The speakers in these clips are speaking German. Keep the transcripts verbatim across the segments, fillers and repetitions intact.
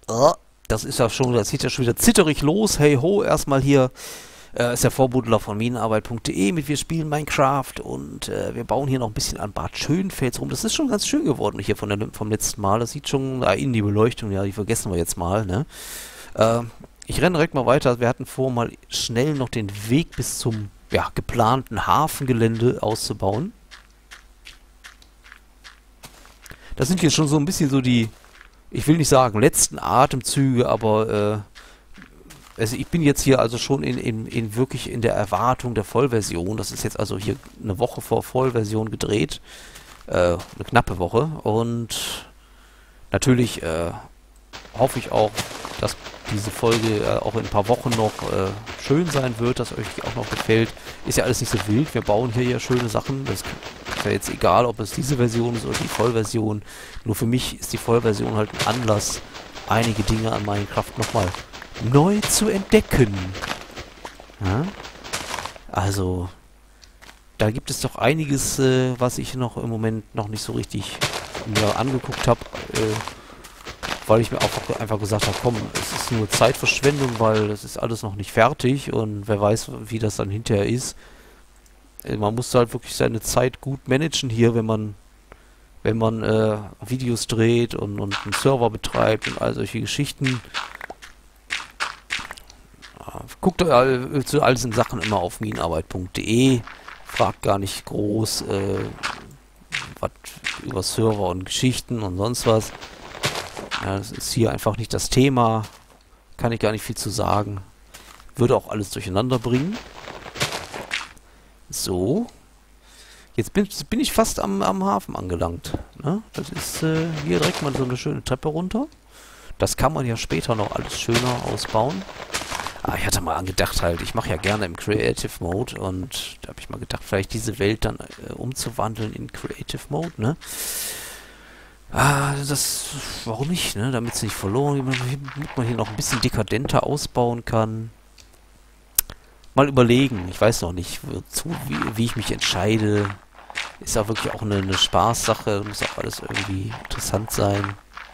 Oh, das ist ja schon, das sieht ja schon wieder zitterig los. Hey ho, erstmal hier äh, ist der Vorbuddler von minenarbeit punkt de mit wir spielen Minecraft und äh, wir bauen hier noch ein bisschen an Bad Schönfels rum. Das ist schon ganz schön geworden hier von der, vom letzten Mal. Das sieht schon, ah, in die Beleuchtung, ja, die vergessen wir jetzt mal, ne? Äh, ich renne direkt mal weiter. Wir hatten vor, mal schnell noch den Weg bis zum, ja, geplanten Hafengelände auszubauen. Das sind hier schon so ein bisschen so die, ich will nicht sagen letzten Atemzüge, aber äh, also ich bin jetzt hier also schon in, in, in wirklich in der Erwartung der Vollversion. Das ist jetzt also hier eine Woche vor Vollversion gedreht. Äh, eine knappe Woche. Und natürlich äh, hoffe ich auch, dass diese Folge äh, auch in ein paar Wochen noch äh, schön sein wird, dass euch auch noch gefällt. Ist ja alles nicht so wild. Wir bauen hier ja schöne Sachen. Das ist ja jetzt egal, ob es diese Version ist oder die Vollversion. Nur für mich ist die Vollversion halt ein Anlass, einige Dinge an Minecraft nochmal neu zu entdecken. Ja? Also, da gibt es doch einiges, äh, was ich noch im Moment noch nicht so richtig mir angeguckt habe, äh, weil ich mir auch einfach gesagt habe, komm, es ist nur Zeitverschwendung, weil es ist alles noch nicht fertig und wer weiß, wie das dann hinterher ist. Äh, man muss halt wirklich seine Zeit gut managen hier, wenn man wenn man äh, Videos dreht und, und einen Server betreibt und all solche Geschichten. Guckt all, zu all diesen Sachen immer auf minenarbeit punkt de. Fragt gar nicht groß äh, was über Server und Geschichten und sonst was. Ja, das ist hier einfach nicht das Thema. Kann ich gar nicht viel zu sagen. Würde auch alles durcheinander bringen. So. Jetzt bin, bin ich fast am, am Hafen angelangt. Ne? Das ist äh, hier direkt mal so eine schöne Treppe runter. Das kann man ja später noch alles schöner ausbauen. Ah, ich hatte mal angedacht halt, ich mache ja gerne im Creative Mode und da habe ich mal gedacht, vielleicht diese Welt dann äh, umzuwandeln in Creative Mode, ne? Ah, das, warum nicht, ne? Damit es nicht verloren geht, damit man hier noch ein bisschen dekadenter ausbauen kann. Mal überlegen, ich weiß noch nicht, wozu, wie, wie ich mich entscheide. Ist ja wirklich auch eine, eine Spaßsache, muss auch alles irgendwie interessant sein.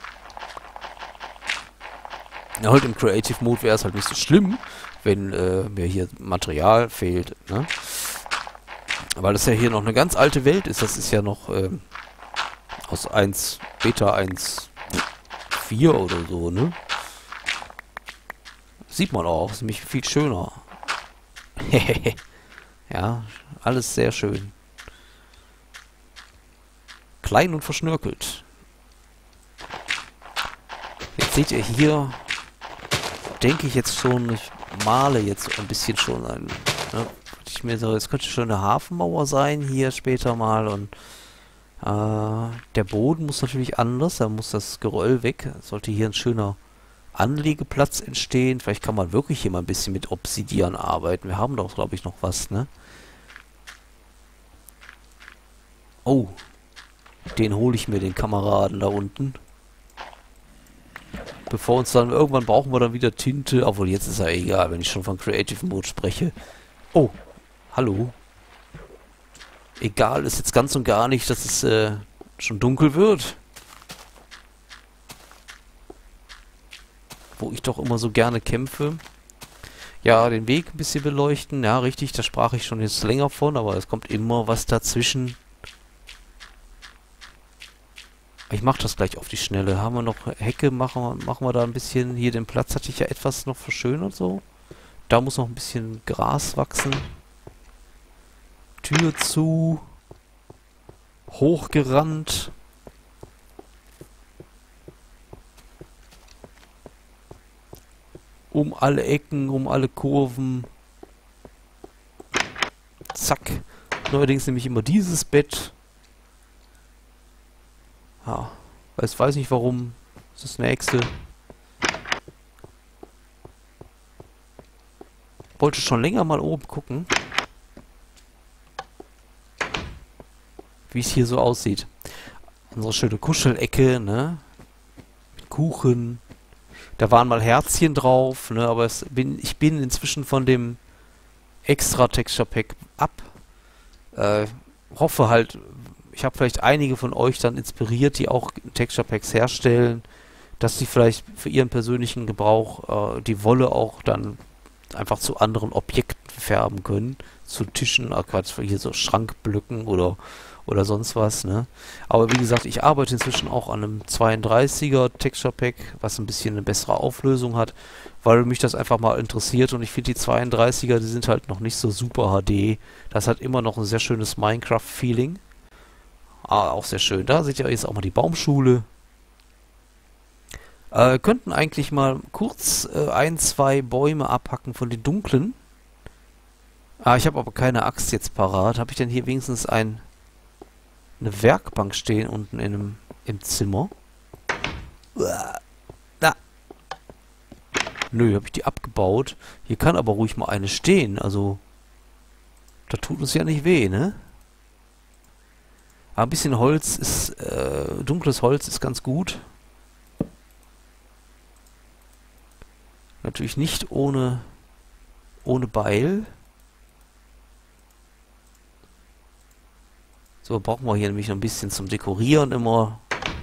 Ja, halt im Creative Mode wäre es halt nicht so schlimm, wenn äh, mir hier Material fehlt, ne? Weil das ja hier noch eine ganz alte Welt ist. Das ist ja noch äh, aus eins, Beta eins Punkt vier oder so, ne? Sieht man auch, ist nämlich viel schöner. Ja, alles sehr schön. Klein und verschnörkelt. Jetzt seht ihr hier, denke ich jetzt schon, ich male jetzt ein bisschen schon ein, ne, ich mir so, jetzt könnte schon eine Hafenmauer sein hier später mal und äh, der Boden muss natürlich anders, da muss das Geröll weg, sollte hier ein schöner Anlegeplatz entstehen, vielleicht kann man wirklich hier mal ein bisschen mit Obsidian arbeiten, wir haben doch glaube ich noch was, ne? Oh, den hole ich mir, den Kameraden da unten. Bevor uns dann, irgendwann brauchen wir dann wieder Tinte. Obwohl, jetzt ist ja egal, wenn ich schon von Creative Mode spreche. Oh, hallo. Egal ist jetzt ganz und gar nicht, dass es äh, schon dunkel wird. Wo ich doch immer so gerne kämpfe. Ja, den Weg ein bisschen beleuchten. Ja, richtig, da sprach ich schon jetzt länger von, aber es kommt immer was dazwischen. Ich mache das gleich auf die Schnelle. Haben wir noch Hecke? Machen wir, machen wir da ein bisschen. Hier den Platz hatte ich ja etwas noch verschönert so. Da muss noch ein bisschen Gras wachsen. Tür zu. Hochgerannt. Um alle Ecken, um alle Kurven. Zack. Neuerdings nehme ich immer dieses Bett. Ja, weiß, weiß nicht warum. Das ist das nächste. Wollte schon länger mal oben gucken, wie es hier so aussieht. Unsere schöne Kuschelecke, ne? Mit Kuchen. Da waren mal Herzchen drauf, ne? Aber es bin, ich bin inzwischen von dem extra Texture Pack ab. Äh, hoffe halt, ich habe vielleicht einige von euch dann inspiriert, die auch Texture Packs herstellen, dass sie vielleicht für ihren persönlichen Gebrauch äh, die Wolle auch dann einfach zu anderen Objekten färben können. Zu Tischen, äh, Quatsch, hier so Schrankblöcken oder, oder sonst was, ne? Aber wie gesagt, ich arbeite inzwischen auch an einem zweiunddreißiger Texture Pack, was ein bisschen eine bessere Auflösung hat, weil mich das einfach mal interessiert und ich finde die zweiunddreißiger, die sind halt noch nicht so super H D. Das hat immer noch ein sehr schönes Minecraft-Feeling. Ah, auch sehr schön. Da seht ihr jetzt auch mal die Baumschule. Äh, könnten eigentlich mal kurz äh, ein, zwei Bäume abhacken von den dunklen. Ah, ich habe aber keine Axt jetzt parat. Habe ich denn hier wenigstens ein, eine Werkbank stehen unten in einem, im Zimmer? Uah, da. Nö, habe ich die abgebaut. Hier kann aber ruhig mal eine stehen. Also, da tut uns ja nicht weh, ne? Aber ein bisschen Holz ist, äh, dunkles Holz ist ganz gut. Natürlich nicht ohne, ohne Beil. So, brauchen wir hier nämlich noch ein bisschen zum Dekorieren immer.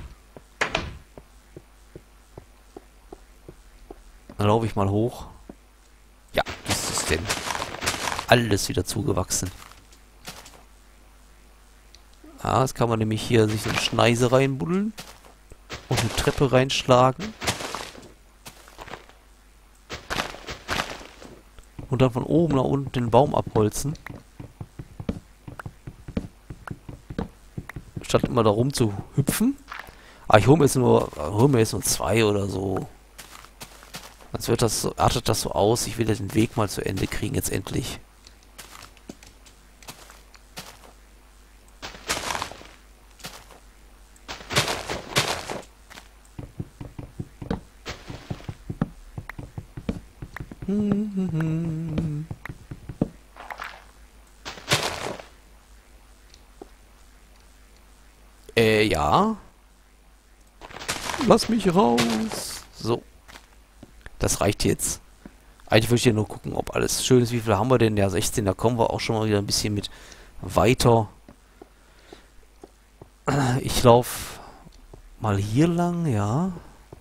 Dann laufe ich mal hoch. Ja, wie ist das denn? Alles wieder zugewachsen. Ah, jetzt kann man nämlich hier sich so eine Schneise reinbuddeln. Und eine Treppe reinschlagen. Und dann von oben nach unten den Baum abholzen. Statt immer da rum zu hüpfen. Ah, ich hole mir jetzt nur, hol mir jetzt nur zwei oder so. Sonst wird das so, artet das so aus. Ich will ja den Weg mal zu Ende kriegen, jetzt endlich. Hm, hm, hm. Äh, ja. Lass mich raus. So. Das reicht jetzt. Eigentlich würde ich ja nur gucken, ob alles schön ist. Wie viel haben wir denn? Ja, sechzehn. Da kommen wir auch schon mal wieder ein bisschen mit weiter. Ich laufe mal hier lang, ja.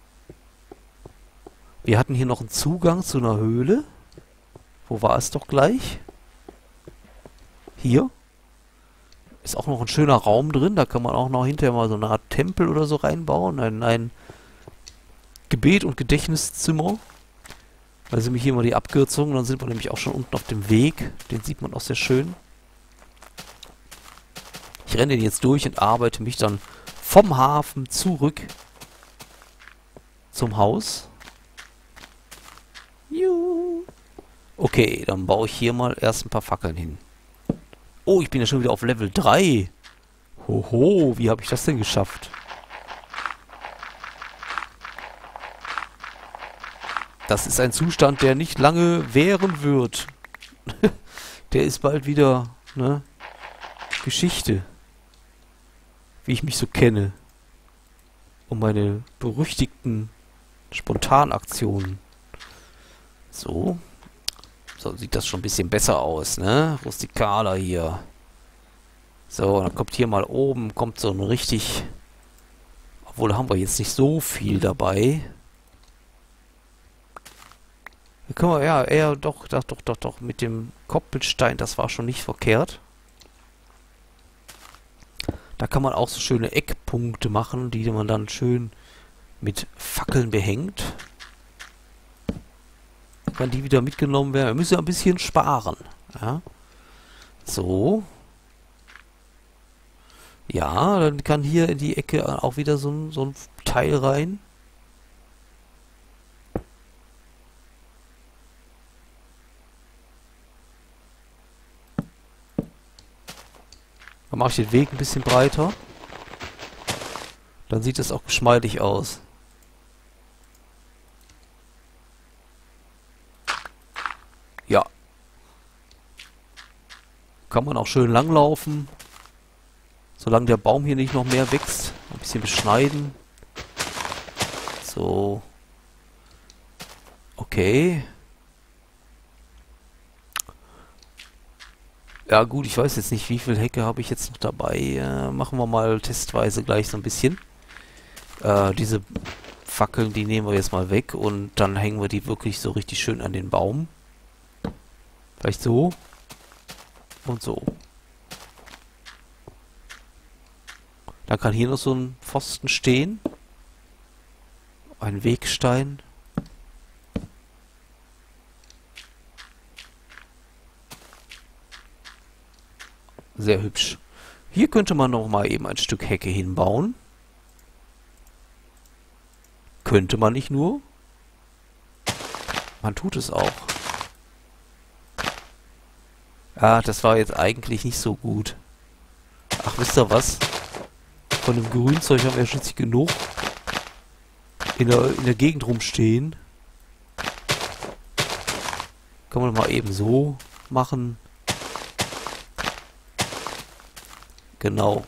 Wir hatten hier noch einen Zugang zu einer Höhle. Wo war es doch gleich? Hier. Ist auch noch ein schöner Raum drin. Da kann man auch noch hinterher mal so eine Art Tempel oder so reinbauen. Ein, ein Gebet- und Gedächtniszimmer. Da sind hier mal die Abkürzungen. Dann sind wir nämlich auch schon unten auf dem Weg. Den sieht man auch sehr schön. Ich renne den jetzt durch und arbeite mich dann vom Hafen zurück zum Haus. Juhu. Okay, dann baue ich hier mal erst ein paar Fackeln hin. Oh, ich bin ja schon wieder auf Level drei. Hoho, wie habe ich das denn geschafft? Das ist ein Zustand, der nicht lange währen wird. Der ist bald wieder, ne, Geschichte. Wie ich mich so kenne. Und meine berüchtigten Spontanaktionen. So. So sieht das schon ein bisschen besser aus, ne? Rustikaler hier. So, dann kommt hier mal oben, kommt so ein richtig... Obwohl, haben wir jetzt nicht so viel dabei. Da können wir, ja, eher doch, doch, doch, doch, doch, mit dem Koppelstein, das war schon nicht verkehrt. Da kann man auch so schöne Eckpunkte machen, die man dann schön mit Fackeln behängt. Kann die wieder mitgenommen werden. Wir müssen ja ein bisschen sparen. Ja. So. Ja, dann kann hier in die Ecke auch wieder so ein, so ein Teil rein. Dann mache ich den Weg ein bisschen breiter. Dann sieht es auch geschmeidig aus. Ja. Kann man auch schön langlaufen. Solange der Baum hier nicht noch mehr wächst. Ein bisschen beschneiden. So. Okay. Ja gut, ich weiß jetzt nicht, wie viel Hecke habe ich jetzt noch dabei. Äh, machen wir mal testweise gleich so ein bisschen. Äh, diese Fackeln, die nehmen wir jetzt mal weg und dann hängen wir die wirklich so richtig schön an den Baum. Vielleicht so und so. Dann kann hier noch so ein Pfosten stehen. Ein Wegstein. Sehr hübsch. Hier könnte man noch mal eben ein Stück Hecke hinbauen. Könnte man nicht nur. Man tut es auch. Ah, das war jetzt eigentlich nicht so gut. Ach, wisst ihr was? Von dem Grünzeug haben wir ja schließlich genug in der, in der Gegend rumstehen. Kann man mal eben so machen. Genau.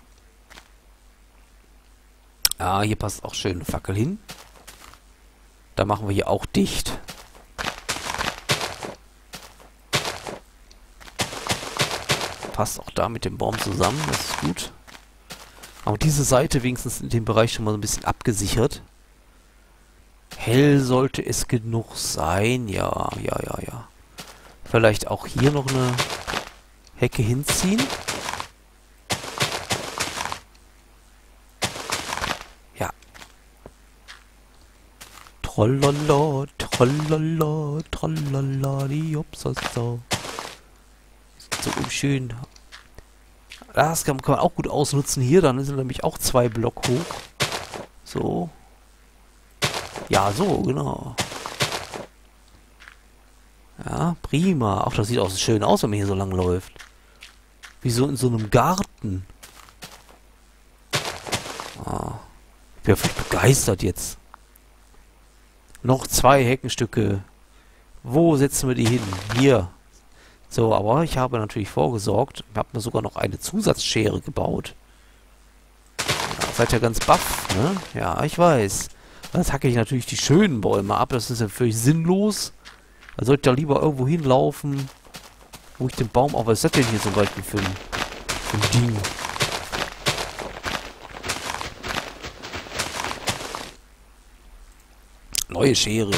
Ah, hier passt auch schön eine Fackel hin. Da machen wir hier auch dicht. Passt auch da mit dem Baum zusammen, das ist gut. Aber diese Seite wenigstens in dem Bereich schon mal so ein bisschen abgesichert. Hell sollte es genug sein. Ja, ja, ja, ja. Vielleicht auch hier noch eine Hecke hinziehen. Ja. Trollala, trollala, trollala, die Jopsasa. So schön. Das kann, kann man auch gut ausnutzen hier. Dann sind nämlich auch zwei Block hoch. So. Ja, so, genau. Ja, prima. Ach, das sieht auch schön aus, wenn man hier so lang läuft. Wie so in so einem Garten. Ah, ich bin ja völlig begeistert jetzt. Noch zwei Heckenstücke. Wo setzen wir die hin? Hier. So, aber ich habe natürlich vorgesorgt. Ich habe mir sogar noch eine Zusatzschere gebaut. Ja, seid ja ganz baff, ne? Ja, ich weiß. Jetzt hacke ich natürlich die schönen Bäume ab. Das ist ja völlig sinnlos. Da sollte ich ja lieber irgendwo hinlaufen, wo ich den Baum... Oh, was ist das denn hier zum Beispiel für ein, für ein Ding? Neue Schere.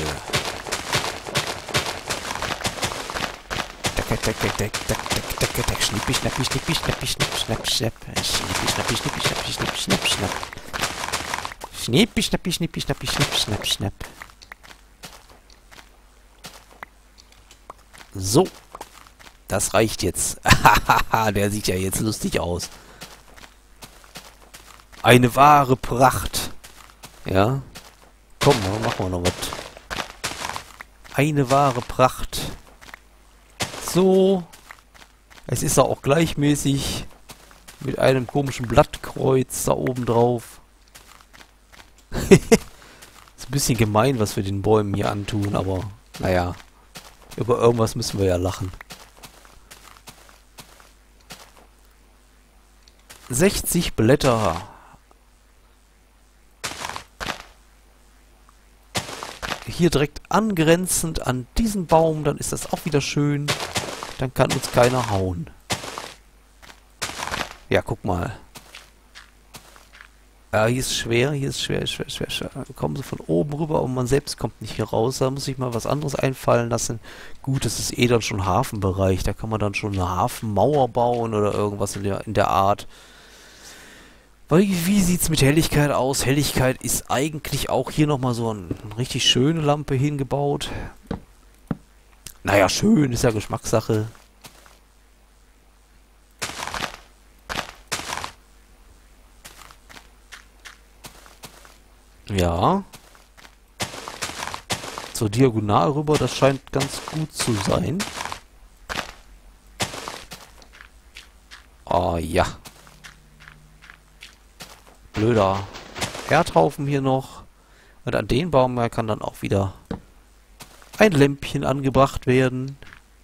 Schnippi, schnappi, schnippi, schnappi, schnapp, schnapp, schnapp. Schnippi, schnappi, schnippi, schnappi, schnapp, schnapp, schnapp. Schnippi, schnappi, schnippi, schnappi, schnapp, schnapp, schnapp. So. Das reicht jetzt. Der sieht ja jetzt lustig aus. Eine wahre Pracht. Ja. Komm, dann machen wir noch was. Eine wahre Pracht. So. Es ist auch gleichmäßig. Mit einem komischen Blattkreuz da oben drauf. Ist ein bisschen gemein, was wir den Bäumen hier antun, aber naja. Über irgendwas müssen wir ja lachen. sechzig Blätter. Hier direkt angrenzend an diesen Baum, dann ist das auch wieder schön. Dann kann uns keiner hauen. Ja, guck mal. Ja, hier ist schwer, hier ist schwer, schwer, schwer, schwer. Da kommen sie von oben rüber und man selbst kommt nicht hier raus. Da muss ich mal was anderes einfallen lassen. Gut, das ist eh dann schon Hafenbereich. Da kann man dann schon eine Hafenmauer bauen oder irgendwas in der, in der Art. Weil, wie sieht's mit Helligkeit aus? Helligkeit ist eigentlich auch hier nochmal so ein, eine richtig schöne Lampe hingebaut. Naja, schön, ist ja Geschmackssache. Ja. So diagonal rüber, das scheint ganz gut zu sein. Oh ja. Blöder Erdhaufen hier noch. Und an den Baum kann dann auch wieder ein Lämpchen angebracht werden.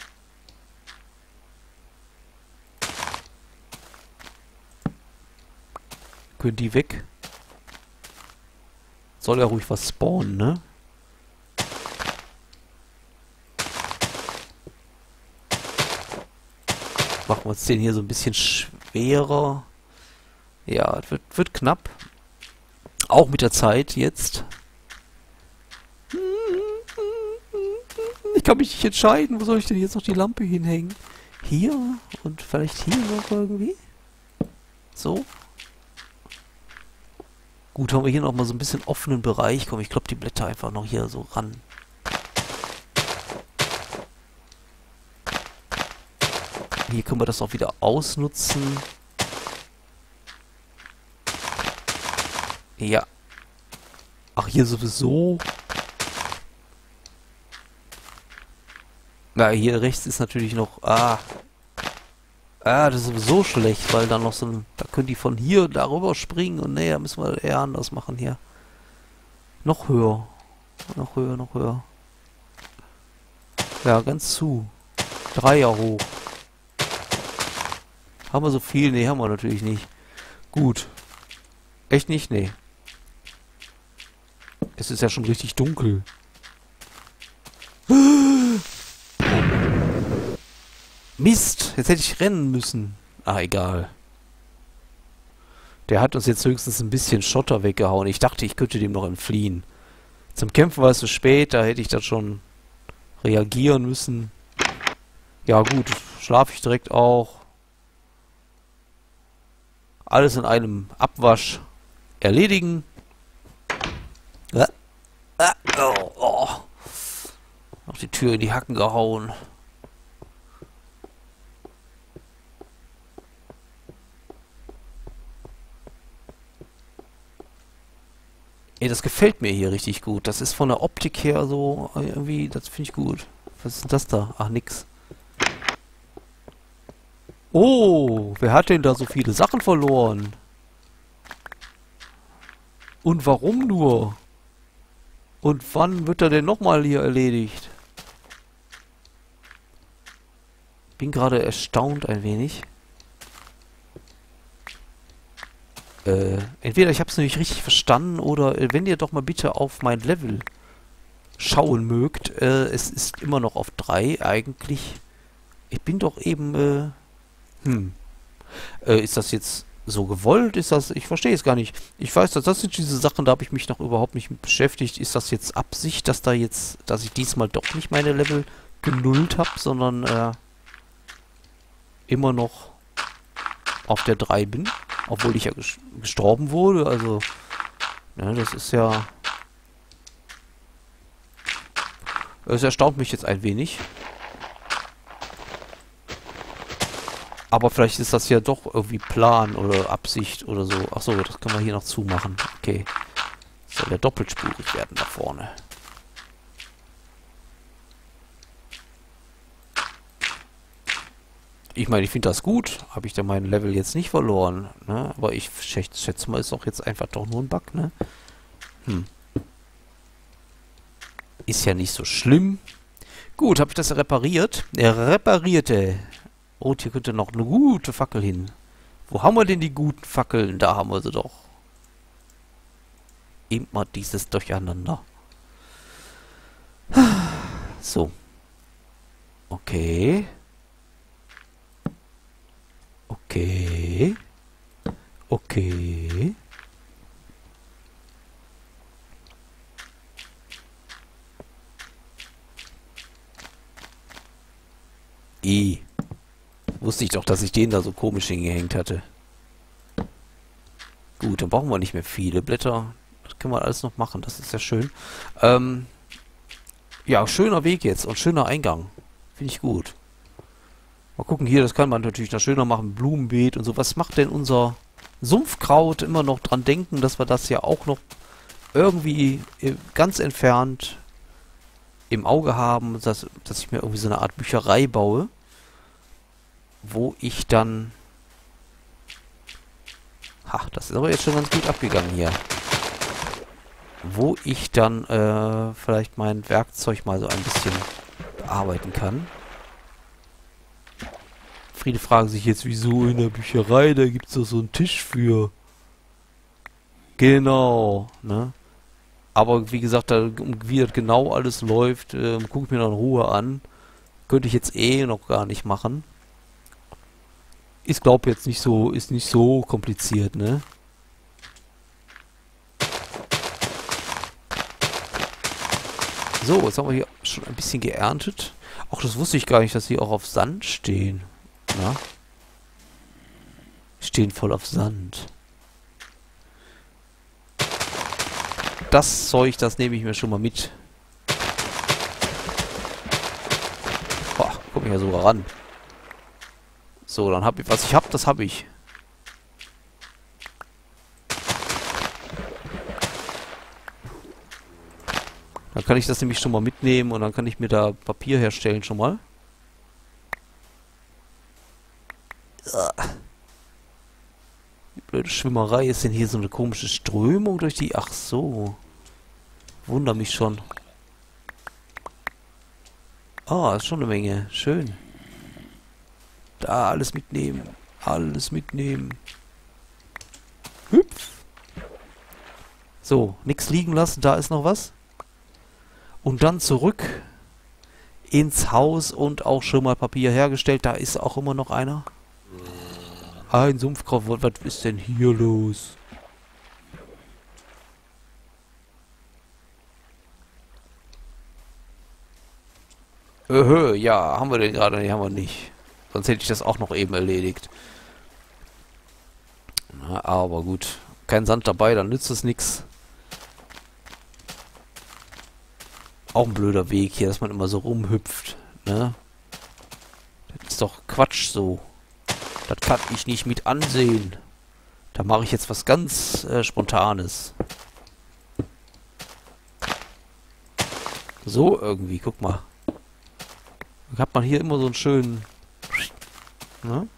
Können die weg? Soll ja ruhig was spawnen, ne? Machen wir uns den hier so ein bisschen schwerer. Ja, es wird, wird knapp. Auch mit der Zeit jetzt. kann mich nicht entscheiden. Wo soll ich denn jetzt noch die Lampe hinhängen? Hier und vielleicht hier noch irgendwie? So. Gut, haben wir hier noch mal so ein bisschen offenen Bereich. Komm, ich klopp die Blätter einfach noch hier so ran. Hier können wir das auch wieder ausnutzen. Ja. Ach, hier sowieso. Na, hier rechts ist natürlich noch... Ah. Ah, das ist sowieso schlecht, weil dann noch so ein... Da können die von hier darüber springen. Und nee, da müssen wir eher anders machen hier. Noch höher. Noch höher, noch höher. Ja, ganz zu. Dreier hoch. Haben wir so viel? Nee, haben wir natürlich nicht. Gut. Echt nicht? Nee. Es ist ja schon richtig dunkel. Mist! Jetzt hätte ich rennen müssen. Ah, egal. Der hat uns jetzt höchstens ein bisschen Schotter weggehauen. Ich dachte, ich könnte dem noch entfliehen. Zum Kämpfen war es zu spät. Da hätte ich dann schon reagieren müssen. Ja gut, schlafe ich direkt auch. Alles in einem Abwasch erledigen. Ah, ah, oh, oh. Noch die Tür in die Hacken gehauen. Ey, das gefällt mir hier richtig gut. Das ist von der Optik her so irgendwie, das finde ich gut. Was ist denn das da? Ach, nix. Oh, wer hat denn da so viele Sachen verloren? Und warum nur? Und wann wird er denn nochmal hier erledigt? Bin gerade erstaunt ein wenig. Äh, entweder ich habe es nämlich richtig verstanden oder äh, wenn ihr doch mal bitte auf mein Level schauen mögt. Äh, es ist immer noch auf drei eigentlich. Ich bin doch eben... Äh, hm. Äh, ist das jetzt so gewollt? Ist das... Ich verstehe es gar nicht. Ich weiß, dass das sind diese Sachen, da habe ich mich noch überhaupt nicht mit beschäftigt. Ist das jetzt Absicht, dass da jetzt... Dass ich diesmal doch nicht meine Level genullt habe, sondern äh, immer noch auf der drei bin? Obwohl ich ja ges gestorben wurde, also... Ja, das ist ja... Es erstaunt mich jetzt ein wenig. Aber vielleicht ist das ja doch irgendwie Plan oder Absicht oder so. Achso, das können wir hier noch zumachen. Okay. Soll ja doppelspurig werden da vorne. Ich meine, ich finde das gut. Habe ich da mein Level jetzt nicht verloren. Ne? Aber ich schätze, schätze mal, ist doch jetzt einfach doch nur ein Bug, ne? Hm. Ist ja nicht so schlimm. Gut, habe ich das repariert? Er reparierte. Und hier könnte noch eine gute Fackel hin. Wo haben wir denn die guten Fackeln? Da haben wir sie doch. Immer dieses Durcheinander. So. Okay. Okay. Okay. I. Wusste ich doch, dass ich den da so komisch hingehängt hatte. Gut, dann brauchen wir nicht mehr viele Blätter. Das können wir alles noch machen, das ist ja schön. Ähm, ja, schöner Weg jetzt und schöner Eingang. Finde ich gut. Mal gucken hier, das kann man natürlich noch schöner machen. Blumenbeet und so. Was macht denn unser Sumpfkraut? Immer noch dran denken, dass wir das ja auch noch irgendwie ganz entfernt im Auge haben, dass, dass ich mir irgendwie so eine Art Bücherei baue, wo ich dann... Ha, das ist aber jetzt schon ganz gut abgegangen hier. Wo ich dann äh, vielleicht mein Werkzeug mal so ein bisschen bearbeiten kann. Viele fragen sich jetzt, wieso in der Bücherei, da gibt es doch so einen Tisch für. Genau, ne? Aber wie gesagt, da, wie das genau alles läuft, äh, gucke ich mir dann in Ruhe an. Könnte ich jetzt eh noch gar nicht machen. Ich glaube jetzt nicht so, ist nicht so kompliziert, ne? So, jetzt haben wir hier schon ein bisschen geerntet. Ach, das wusste ich gar nicht, dass die auch auf Sand stehen. Na? Stehen voll auf Sand. Das Zeug, das nehme ich mir schon mal mit. Boah, komm ich ja sogar ran. So, dann habe ich, was ich habe, das habe ich. Dann kann ich das nämlich schon mal mitnehmen und dann kann ich mir da Papier herstellen schon mal. Die blöde Schwimmerei, ist denn hier so eine komische Strömung durch die... Ach so. Wunder mich schon. Ah, ist schon eine Menge. Schön. Da, alles mitnehmen. Alles mitnehmen. Hüpf. So, nichts liegen lassen, da ist noch was. Und dann zurück ins Haus und auch schon mal Papier hergestellt. Da ist auch immer noch einer. Ein Sumpfkraftwort, was ist denn hier los? Öhö, ja, haben wir den gerade? Nee, haben wir nicht. Sonst hätte ich das auch noch eben erledigt. Na, aber gut. Kein Sand dabei, dann nützt es nichts. Auch ein blöder Weg hier, dass man immer so rumhüpft, ne? Das ist doch Quatsch so. Das kann ich nicht mit ansehen. Da mache ich jetzt was ganz äh, Spontanes. So irgendwie, guck mal. Dann hat man hier immer so einen schönen... Ne?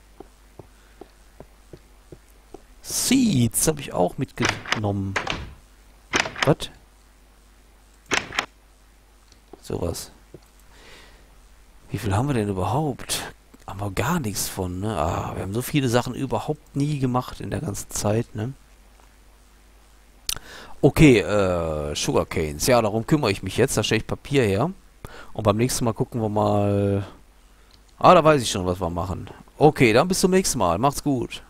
Seeds habe ich auch mitgenommen. Was? Sowas. Wie viel haben wir denn überhaupt? Haben wir gar nichts von, ne? Ah, wir haben so viele Sachen überhaupt nie gemacht in der ganzen Zeit, ne? Okay, äh, Sugarcanes. Ja, darum kümmere ich mich jetzt. Da stelle ich Papier her. Und beim nächsten Mal gucken wir mal... Ah, da weiß ich schon, was wir machen. Okay, dann bis zum nächsten Mal. Macht's gut.